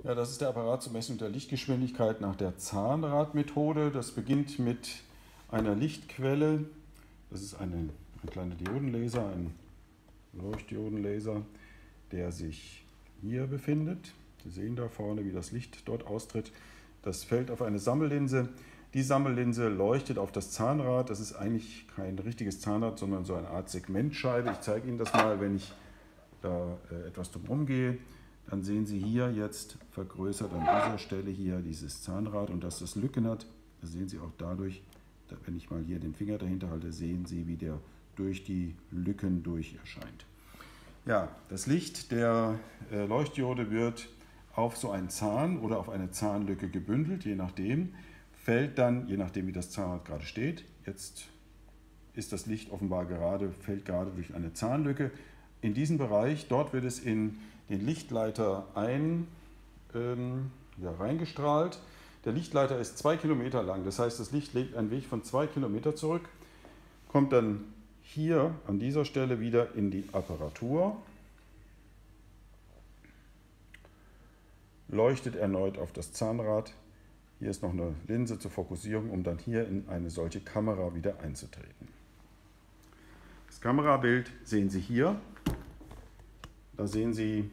Ja, das ist der Apparat zur Messung der Lichtgeschwindigkeit nach der Zahnradmethode. Das beginnt mit einer Lichtquelle. Das ist ein kleiner Diodenlaser, ein Leuchtdiodenlaser, der sich hier befindet. Sie sehen da vorne, wie das Licht dort austritt. Das fällt auf eine Sammellinse. Die Sammellinse leuchtet auf das Zahnrad. Das ist eigentlich kein richtiges Zahnrad, sondern so eine Art Segmentscheibe. Ich zeige Ihnen das mal, wenn ich da etwas drumherum gehe. Dann sehen Sie hier jetzt vergrößert an dieser Stelle hier dieses Zahnrad, und dass das Lücken hat. Das sehen Sie auch dadurch, wenn ich mal hier den Finger dahinter halte, sehen Sie, wie der durch die Lücken durch erscheint. Ja, das Licht der Leuchtdiode wird auf so einen Zahn oder auf eine Zahnlücke gebündelt, je nachdem, fällt dann, je nachdem wie das Zahnrad gerade steht, jetzt ist das Licht offenbar gerade, fällt gerade durch eine Zahnlücke. In diesem Bereich, dort wird es in den Lichtleiter reingestrahlt. Der Lichtleiter ist 2 Kilometer lang, das heißt, das Licht legt einen Weg von 2 Kilometer zurück, kommt dann hier an dieser Stelle wieder in die Apparatur, leuchtet erneut auf das Zahnrad. Hier ist noch eine Linse zur Fokussierung, um dann hier in eine solche Kamera wieder einzutreten. Das Kamerabild sehen Sie hier. Da sehen Sie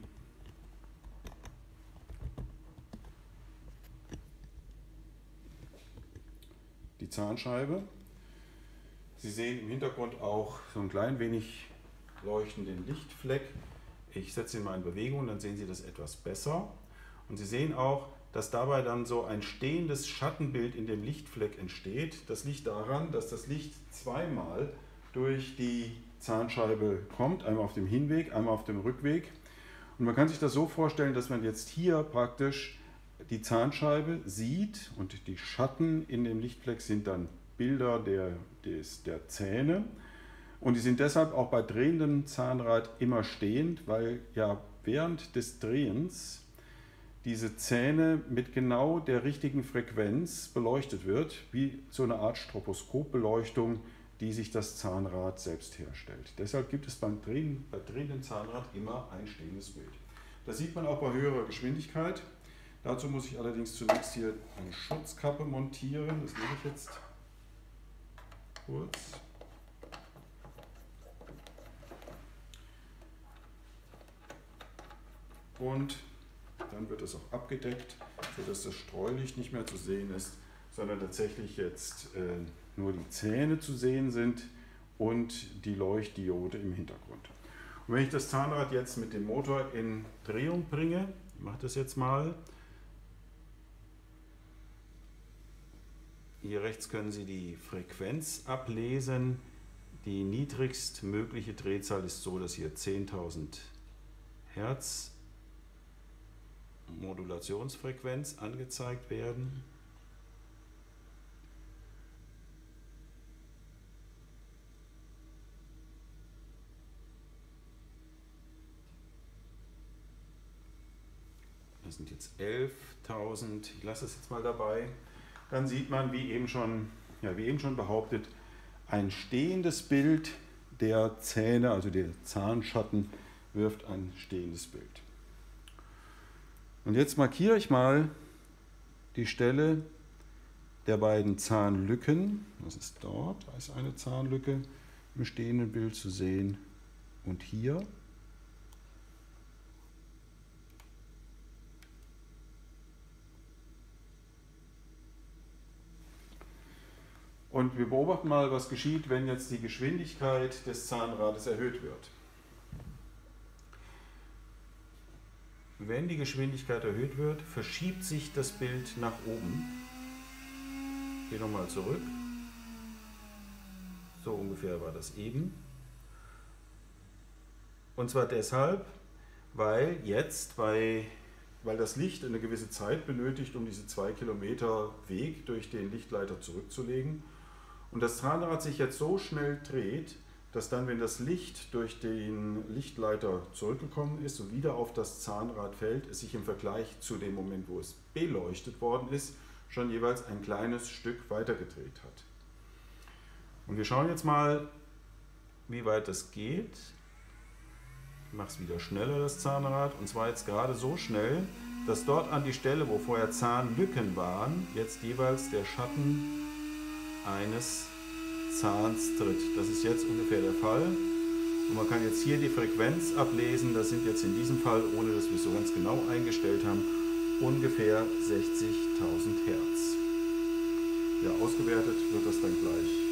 die Zahnscheibe. Sie sehen im Hintergrund auch so ein klein wenig leuchtenden Lichtfleck. Ich setze ihn mal in Bewegung, dann sehen Sie das etwas besser. Und Sie sehen auch, dass dabei dann so ein stehendes Schattenbild in dem Lichtfleck entsteht. Das liegt daran, dass das Licht zweimal durch die Zahnscheibe kommt, einmal auf dem Hinweg, einmal auf dem Rückweg. Und man kann sich das so vorstellen, dass man jetzt hier praktisch die Zahnscheibe sieht und die Schatten in dem Lichtfleck sind dann Bilder der Zähne. Und die sind deshalb auch bei drehendem Zahnrad immer stehend, weil ja während des Drehens diese Zähne mit genau der richtigen Frequenz beleuchtet wird, wie so eine Art Stroboskopbeleuchtung, die sich das Zahnrad selbst herstellt. Deshalb gibt es bei drehendem Zahnrad immer ein stehendes Bild. Das sieht man auch bei höherer Geschwindigkeit. Dazu muss ich allerdings zunächst hier eine Schutzkappe montieren. Das mache ich jetzt kurz. Und dann wird es auch abgedeckt, sodass das Streulicht nicht mehr zu sehen ist, sondern tatsächlich jetzt nur die Zähne zu sehen sind und die Leuchtdiode im Hintergrund. Und wenn ich das Zahnrad jetzt mit dem Motor in Drehung bringe, ich mache das jetzt mal. Hier rechts können Sie die Frequenz ablesen. Die niedrigstmögliche Drehzahl ist so, dass hier 10.000 Hertz Modulationsfrequenz angezeigt werden. Das sind jetzt 11.000. Ich lasse es jetzt mal dabei. Dann sieht man, wie eben schon behauptet, ein stehendes Bild der Zähne, also der Zahnschatten, wirft ein stehendes Bild. Und jetzt markiere ich mal die Stelle der beiden Zahnlücken. Das ist dort, da ist eine Zahnlücke im stehenden Bild zu sehen. Und hier. Und wir beobachten mal, was geschieht, wenn jetzt die Geschwindigkeit des Zahnrades erhöht wird. Wenn die Geschwindigkeit erhöht wird, verschiebt sich das Bild nach oben. Ich gehe nochmal zurück. So ungefähr war das eben. Und zwar deshalb, weil das Licht eine gewisse Zeit benötigt, um diese 2 Kilometer Weg durch den Lichtleiter zurückzulegen. Und das Zahnrad sich jetzt so schnell dreht, dass dann, wenn das Licht durch den Lichtleiter zurückgekommen ist und wieder auf das Zahnrad fällt, es sich im Vergleich zu dem Moment, wo es beleuchtet worden ist, schon jeweils ein kleines Stück weitergedreht hat. Und wir schauen jetzt mal, wie weit das geht. Ich mache es wieder schneller, das Zahnrad, und zwar jetzt gerade so schnell, dass dort an die Stelle, wo vorher Zahnlücken waren, jetzt jeweils der Schatten eines Zahns tritt. Das ist jetzt ungefähr der Fall. Und man kann jetzt hier die Frequenz ablesen. Das sind jetzt in diesem Fall, ohne dass wir es so ganz genau eingestellt haben, ungefähr 60.000 Hertz. Ja, ausgewertet wird das dann gleich